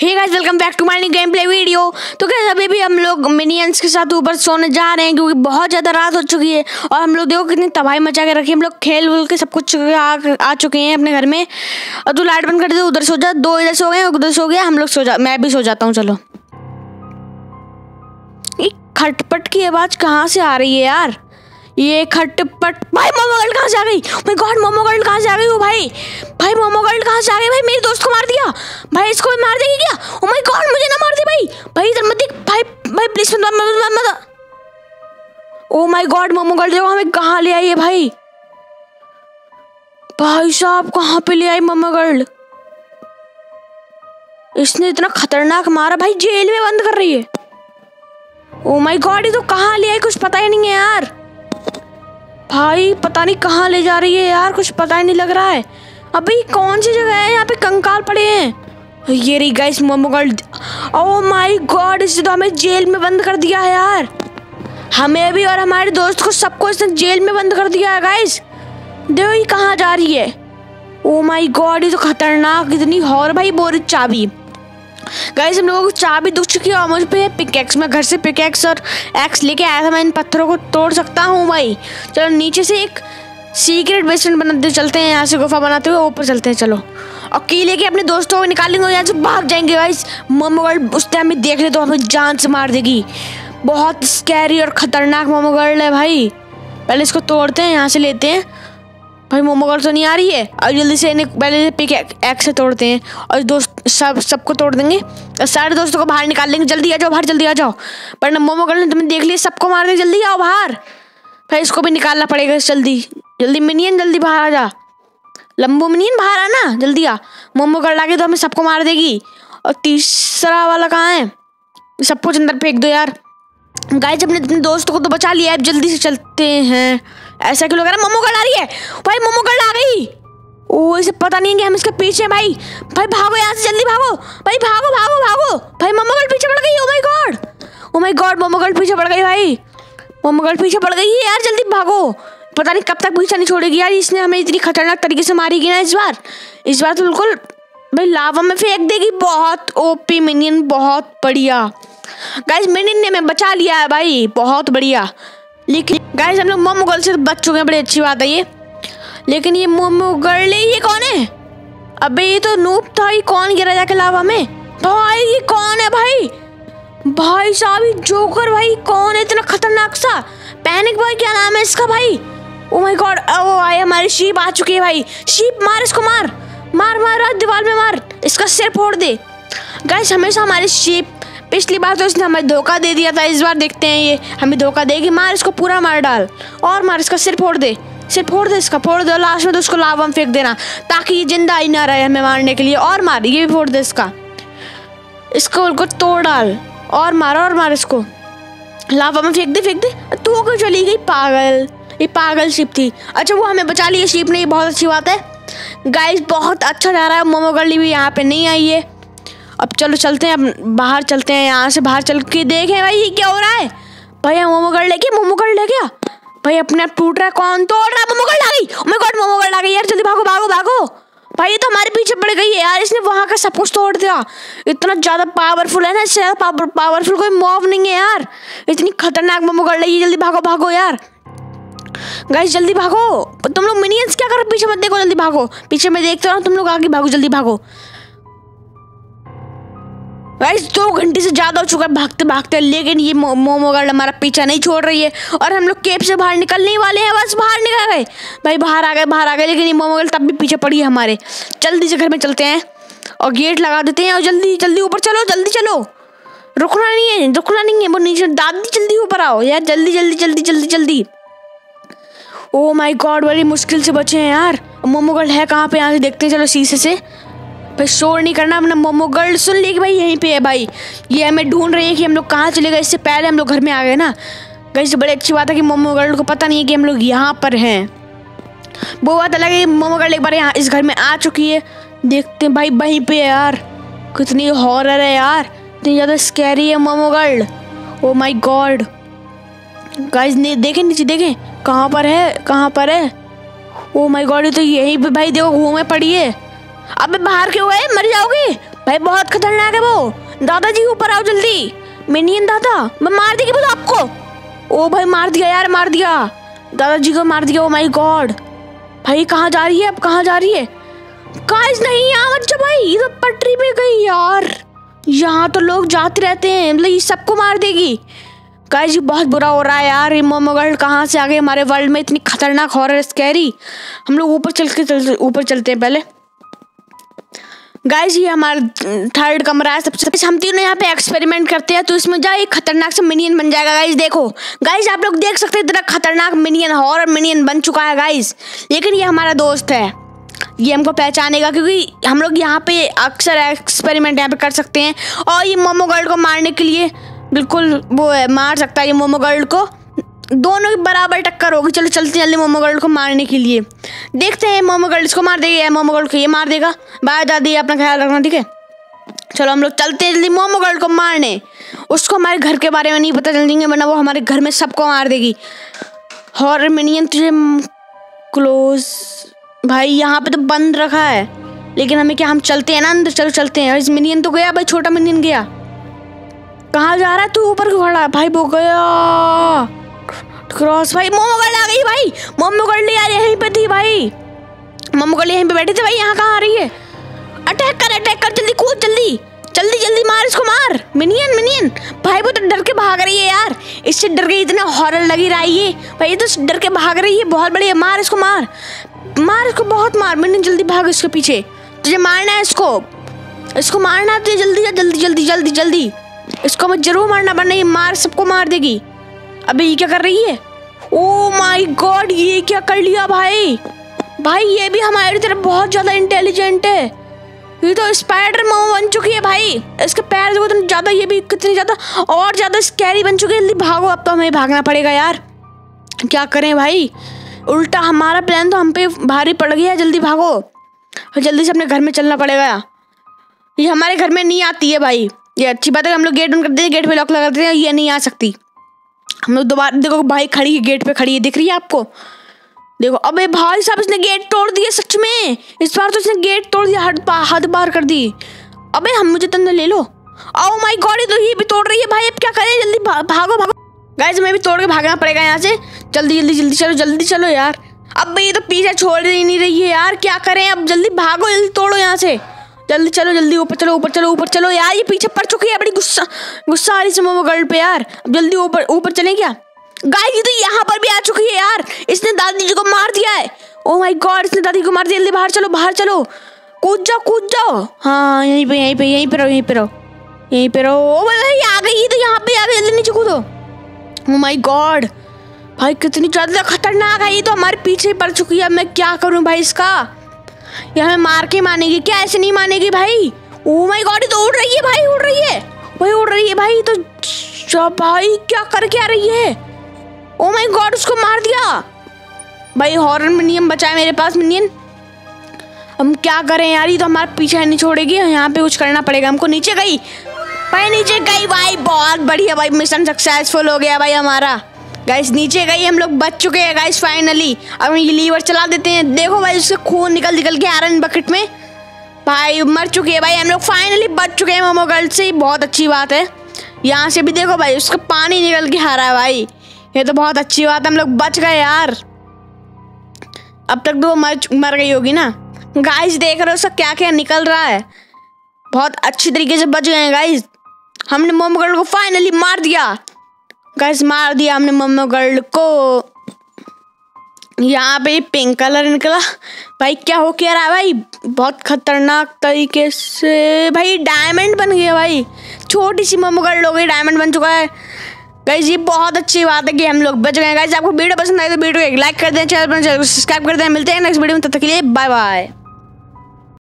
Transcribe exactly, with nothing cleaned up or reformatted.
Hey guys, welcome back to my new game play video. तो क्या अभी भी हम लोग मिनियंस के साथ ऊपर सोने जा रहे हैं क्योंकि बहुत ज़्यादा रात हो चुकी है और हम लोग देखो कितनी तबाही मचा के रखी है। हम लोग खेल वूल के सब कुछ आ, आ चुके हैं अपने घर में। और तू लाइट बंद कर दे, उधर सो जा। दो इधर सो गए, उधर सो गया, हम लोग सो जा मैं भी सो जाता हूँ। चलो, ये खटपट की आवाज़ कहाँ से आ रही है यार? ये खटपट। भाई मोमो गर्ल कहाँ से आ गई? माय गॉड, मोमो गर्ल कहाँ से आ गई? ओ भाई भाई मोमो गर्ल कहाँ से आ गई? भाई मेरे दोस्त को मार दिया। भाई इसको भी मार देगी क्या? ओ माय गॉड, मुझे ना मार दे भाई। भाई इधर मत देख भाई। भाई प्लीज मत मत मत मत। Oh my god, Momo girl देखो हमें कहाँ ले आई है भाई। भाई साहब कहाँ पे ले आई मोमो गर्ल? इसने इतना खतरनाक मारा भाई, जेल में बंद कर रही है। ओ माय गॉड, ये तो कहाँ ले आई कुछ पता ही नहीं है यार। भाई पता नहीं कहाँ ले जा रही है यार, कुछ पता ही नहीं लग रहा है। अभी कौन सी जगह है? यहाँ पे कंकाल पड़े हैं। ये रही guys Momo girl. Oh my god, इसे तो हमें जेल में बंद कर दिया है यार। हमें भी और हमारे दोस्त को सबको इसने जेल में बंद कर दिया है गाइस। देखो ये कहाँ जा रही है। ओह माय गॉड, ये तो खतरनाक इतनी। और भाई बोरी चाबी गाइस, हम लोगों को चाबी दुख चुकी है और मुझ पे पिकैक्स। मैं घर से पिकैक्स और एक्स लेके आया था। मैं इन पत्थरों को तोड़ सकता हूँ भाई। चलो नीचे से एक सीक्रेट बेसमेंट बनाते चलते हैं, यहाँ से गुफा बनाते हुए ऊपर चलते हैं। चलो, और की लेके अपने दोस्तों को निकालेंगे, यहाँ से भाग जाएंगे गाइस। मोमो गर्ल उस टाइम में देख ले तो हमें जान से मार देगी। बहुत स्कैरी और खतरनाक मोमो गर्ल है भाई। पहले इसको तोड़ते हैं, यहाँ से लेते हैं। भाई मोमो गर्ल तो नहीं आ रही है। और जल्दी से इन्हें पहले पिक एक्स से तोड़ते हैं और दोस्त सब सबको तोड़ देंगे और सारे दोस्तों को बाहर निकाल लेंगे। जल्दी आ जाओ बाहर, जल्दी आ जाओ। पर मोमो गर्ल ने तुम्हें देख लिया, सबको मार दे। जल्दी आओ बाहर। भाई इसको भी निकालना पड़ेगा जल्दी जल्दी। मिनियन जल्दी बाहर आ जा। लंबू मिनियन बाहर आ ना, जल्दी आ। मोमो गर्ल आगे तो हमें सबको मार देगी। और तीसरा वाला कहाँ है? सबको अंदर फेंक दो यार। गाइस अपने अपने दोस्तों को तो बचा लिया है, जल्दी से चलते हैं। ऐसा क्यों लग रहा है? मोमो गर्ल आ रही है भाई, मोमो गर्ल आ गई। ओ इसे पता नहीं है कि हम इसके पीछे हैं भाई। भाई भागो यहाँ से, जल्दी भागो भाई, भागो भागो भागो। भाई मोमो गर्ल पीछे पड़ गई। Oh my god, oh my god, Momo girl पीछे पड़ गई भाई। मोमो गर्ल पीछे पड़ गई है यार, जल्दी भागो। पता नहीं कब तक पीछा नहीं छोड़ेगी यार। इसने हमें इतनी खतरनाक तरीके से मारेगी ना इस बार। इस बार तो बिल्कुल भाई लावा में फेंक देगी। बहुत ओपी मिनियन, बहुत बढ़िया। गाइस मिनियन ने हमें बचा लिया है भाई, बहुत बढ़िया। लेकिन गाइस हम लोग मोमो गर्ल से बच चुके हैं, बड़ी अच्छी बात है ये। लेकिन ये मोमो गर्ल ये कौन है? अबे ये तो नूब था। ये कौन गिरा जाके लावा में? भाई ये कौन है भाई? भाई साहब ये जोकर भाई कौन है इतना खतरनाक सा? पैनिक बॉय क्या नाम है इसका भाई? ओ माय गॉड, ओ आए हमारी शीप आ चुकी है भाई। शीप मार इसको, मार मार मार दीवार में मार, इसका सिर फोड़ दे। गाइस हमेशा हमारी शीप, पिछली बार तो इसने हमें धोखा दे दिया था, इस बार देखते हैं ये हमें धोखा देगी। मार इसको, पूरा मार डाल और मार, इसका सिर फोड़ दे, सिर फोड़ दे इसका, फोड़ दे। लास्ट में तो उसको लावा में फेंक देना ताकि ये जिंदा ही ना रहे हमें मारने के लिए। और मार, ये भी फोड़ दे इसका, इसको उनको तोड़ डाल और मार और मार इसको, लावा में फेंक दे फेंक दे। तू क्यों चली गई पागल? ये पागल शिप थी। अच्छा वो हमें बचा लिया शिप ने, ये बहुत अच्छी बात है। गाइस बहुत अच्छा जा रहा है। मोमो गर्ल भी यहाँ पे नहीं आई है। अब चलो चलते हैं, अब बाहर चलते हैं। यहाँ से बाहर चल के देखें भाई ये क्या हो रहा है। भैया मोमो गर्ल ले गया, मोमो गर्ल ले गया भाई। अपने आप टूट रहा है, कौन तोड़ रहा है? मोमो गर्ल आ गई। Oh my god, Momo girl आ गई यार, जल्दी भागो भागो भागो। भाई ये तो हमारे पीछे पड़ गई है यार, इसने वहाँ का सब कुछ तोड़ दिया। इतना ज़्यादा पावरफुल है ना, इससे ज़्यादा पावरफुल कोई मॉब नहीं है यार। इतनी खतरनाक मोमो गर्ल है ये। जल्दी भागो भागो यार। गाइस जल्दी भागो। तुम लोग मिनियंस क्या कर रहे? पीछे मत देखो, जल्दी भागो। पीछे मैं देखता हूँ, तुम लोग आगे भागो, जल्दी भागो। गाइस दो घंटे से ज़्यादा हो चुका है भागते भागते, लेकिन ये मो, मोमो गर्ल हमारा पीछा नहीं छोड़ रही है। और हम लोग केप से बाहर निकलने वाले हैं, बस बाहर निकल गए भाई, बाहर आ गए बाहर आ गए। लेकिन ये मोमो गर्ल तब भी पीछे पड़ी है हमारे। जल्दी से घर में चलते हैं और गेट लगा देते हैं और जल्दी जल्दी ऊपर चलो, जल्दी चलो। रुकना नहीं है, रुकना नहीं है। वो नीचे दादी जल्दी ऊपर आओ यार, जल्दी जल्दी जल्दी जल्दी जल्दी। ओ माय गॉड, बड़ी मुश्किल से बचे हैं यार। मोमो गर्ल है कहाँ पे? यहाँ से देखते हैं, चलो शीशे से। भाई शोर नहीं करना, अपना मोमो गर्ल सुन ली कि भाई यहीं पे है भाई। ये हमें ढूंढ रही है कि हम लोग कहाँ चले गए। इससे पहले हम लोग घर में आ गए ना। गाइस बड़ी अच्छी बात है कि मोमो गर्ल को पता नहीं है कि हम लोग यहाँ पर हैं। वो बात अलग है, मोमो गर्ल एक बार यहाँ इस घर में आ चुकी है। देखते हैं भाई, वहीं पे है यार। कितनी हॉरर है यार, इतनी ज़्यादा स्कैरी है Momo girl. Oh my god guys, ने देखें नीचे, देखें कहाँ पर है, कहाँ पर है। ओ माय गॉड, ये तो यहीं पे भाई देखो घूमे पड़ी है। अबे बाहर क्यों गए? मर जाओगे, भाई बहुत खतरनाक है वो। दादाजी ऊपर आओ जल्दी। मिनियन दादा, मैं मार देगी बोलो आपको। ओ भाई मार दिया यार, मार दिया दादाजी को, मार दिया। Oh my god. भाई कहाँ जा रही है अब, कहाँ जा रही है? गाइस नहीं यहाँ मत जा भाई, ये तो पटरी पे गई यार। यहाँ तो लोग जाते रहते हैं, मतलब ये सबको मार देगी। गाइस ये बहुत बुरा हो रहा है यार। ये मोमो गर्ल कहाँ से आ गई हमारे वर्ल्ड में, इतनी खतरनाक हॉरर स्कैरी। हम लोग ऊपर चल के चल ऊपर चलते हैं पहले। गाइस ये हमारा थर्ड कमरा है। सबसे हम तीनों यहाँ पे एक्सपेरिमेंट करते हैं, तो इसमें जा एक खतरनाक सा मिनियन बन जाएगा। गाइस देखो, गाइस आप लोग देख सकते हैं इतना खतरनाक मिनियन, हॉरर मिनियन बन चुका है गाइस। लेकिन ये हमारा दोस्त है, ये हमको पहचानेगा, क्योंकि हम लोग यहाँ पे अक्सर एक्सपेरिमेंट यहाँ पे कर सकते हैं। और ये मोमो गर्ल को मारने के लिए बिल्कुल वो है, मार सकता है ये मोमो गर्ल को। दोनों की बराबर टक्कर होगी। चलो चलते जल्दी मोमो गर्ल को मारने के लिए। देखते हैं मोमो गर्ल इसको मार देगी या मोमो गर्ल को ये मार देगा। बाय दादी, अपना ख्याल रखना, ठीक है। चलो हम लोग चलते हैं जल्दी मोमो गर्ल को मारने। उसको हमारे घर के बारे में नहीं पता चल जाएंगे, वरना वो हमारे घर में सबको मार देगी। हॉरर मिनियन तुझे क्लोज। भाई यहाँ पे तो बंद रखा है, लेकिन हमें क्या, हम चलते हैं ना अंदर। चलो चलते हैं। इस मिनियन तो गया भाई, छोटा मिनियन गया। कहाँ जा रहा है तू? ऊपर क्यों खड़ा है भाई? वो गया क्रॉस। भाई मोमो गर्ल आ गई भाई। मोमो गर्ल यार यहीं पे थी भाई। मोमो गर्ल यहीं पे बैठी थी भाई। यहाँ कहाँ आ रही है? अटैक कर, अटैक कर, जल्दी कूद, जल्दी जल्दी जल्दी मार इसको, मार। मिनियन मिनियन भाई वो तो डर के भाग रही है यार। इससे डर के इतना हॉरर लगी रहा है ये भाई, ये तो डर के भाग रही है। बहुत बढ़िया, मार इसको, मार मार इसको, बहुत मार। मिनियन जल्दी भाग इसके पीछे, तुझे मारना है इसको। इसको मारना है तुझे, जल्दी जल्दी जल्दी जल्दी जल्दी इसको मत जरूर मारना, वरना ये मार सबको मार देगी। अबे ये क्या कर रही है? ओ माय गॉड, ये क्या कर लिया भाई? भाई ये भी हमारी तरफ बहुत ज्यादा इंटेलिजेंट है। ये तो स्पाइडर मोमो बन चुकी है भाई। इसके पैर देखो इतने ज्यादा, ये भी कितनी ज्यादा और ज्यादा स्कैरी बन चुकी है। जल्दी भागो, अब तो हमें भागना पड़ेगा यार। क्या करें भाई, उल्टा हमारा प्लान तो हम पे भारी पड़ गया। जल्दी भागो, जल्दी से अपने घर में चलना पड़ेगा। ये हमारे घर में नहीं आती है भाई, ये अच्छी बात है। हम लोग गेट बंद कर देते हैं, गेट पे लॉक लगा देते हैं, ये नहीं आ सकती। हम लोग दोबारा देखो भाई, खड़ी है गेट पे, खड़ी है, दिख रही है आपको? देखो। अबे भाई साहब इसने गेट तोड़ दिया सच में। इस बार तो इसने गेट तोड़ दिया, हद हद पार कर दी। अबे हम मुझे तो ले लो। ओह माय गॉड, ये तो ये भी तोड़ रही है भाई। अब क्या करें? जल्दी भा, भागो भागो गाइस, हमें भी तोड़ के भागना पड़ेगा यहाँ से। जल्दी जल्दी जल्दी चलो, जल्दी चलो यार। अब ये तो पीछे छोड़ ही नहीं रही है यार, क्या करें अब? जल्दी भागो, जल्दी तोड़ो यहाँ से, जल्दी चलो, जल्दी ऊपर चलो, ऊपर चलो, ऊपर चलो यार। ये पीछे पड़ चुकी है, बड़ी गुस्सा गुस्सा आ रही है मोमो गर्ल पे यार। अब जल्दी ऊपर ऊपर चलें क्या? गाइस ये तो यहाँ पर भी आ चुकी है यार। इसने दादी जी को मार दिया है। ओह माय गॉड, इसने दादी को मार दिया। जल्दी बाहर चलो, बाहर चलो, कूद जाओ, कूद जाओ। हाँ यहीं पे यहीं पे यहीं पे रहो, यहीं पे रहो, यहीं पे रहो। ओ भाई आ गई, ये तो यहाँ पे आ गई। जल्दी नीचे कूदो। ओह माय गॉड भाई, कितनी ज्यादा खतरनाक है। ये तो हमारे पीछे पड़ चुकी है। मैं क्या करूँ भाई इसका? ये हमें मार के मानेगी क्या? ऐसे नहीं मानेगी भाई। ओह माय गॉड, ये तो उड़ रही है भाई, उड़ रही है भाई, उड़ रही है भाई। तो भाई क्या करके आ रही है? ओह माय गॉड, उसको मार दिया भाई। हॉरर मिनियन बचा है मेरे पास। मिनियन हम क्या करें यार? ये तो हमारा पीछे नहीं छोड़ेगी। यहाँ पे कुछ करना पड़ेगा हमको। नीचे गई भाई, नीचे गई भाई। बहुत बढ़िया भाई, मिशन सक्सेसफुल हो गया भाई हमारा। गाइस नीचे गई, हम लोग बच चुके हैं गाइस फाइनली। अब हम ये लीवर चला देते हैं। देखो भाई उससे खून निकल निकल के आयरन बकेट में भाई मर चुकी है भाई। हम लोग फाइनली बच चुके हैं मोमो गर्ल से, बहुत अच्छी बात है। यहाँ से भी देखो भाई उसका पानी निकल के आ रहा है भाई, ये तो बहुत अच्छी बात है। हम लोग बच गए यार। अब तक तो वो मर मर गई होगी ना। गाइस देख रहे हो उसका क्या क्या निकल रहा है। बहुत अच्छी तरीके से बच गए हैं गाइस। हमने मोमो गर्ल को फाइनली मार दिया गाइस, मार दिया हमने मोमो गर्ल को। यहाँ पे पिंक कलर निकला भाई। क्या हो क्या रहा है भाई? बहुत खतरनाक तरीके से भाई डायमंड बन गया भाई। छोटी सी मोमो गर्ल हो गई, डायमंड बन चुका है गाइस। ये बहुत अच्छी बात है कि हम लोग बच गए गाइस। आपको वीडियो पसंद आए तो वीडियो को एक लाइक कर दें, चैनल पर सब्सक्राइब कर दें। मिलते हैं नेक्स्ट वीडियो में, तब तक के लिए बाय बाय।